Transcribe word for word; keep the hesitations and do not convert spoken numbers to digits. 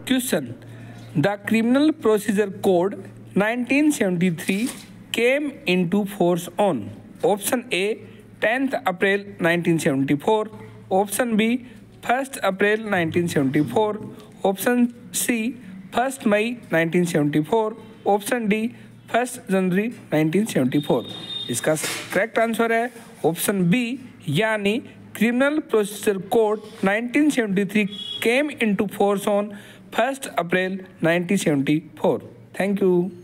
Question, the criminal procedure code nineteen seventy three came into force on option A tenth April nineteen seventy four, option B first April nineteen seventy four, option C first May nineteen seventy four, option D first January nineteen seventy four. इसका correct answer है option B, यानी criminal procedure code nineteen seventy three came into force on first April nineteen seventy four. Thank you.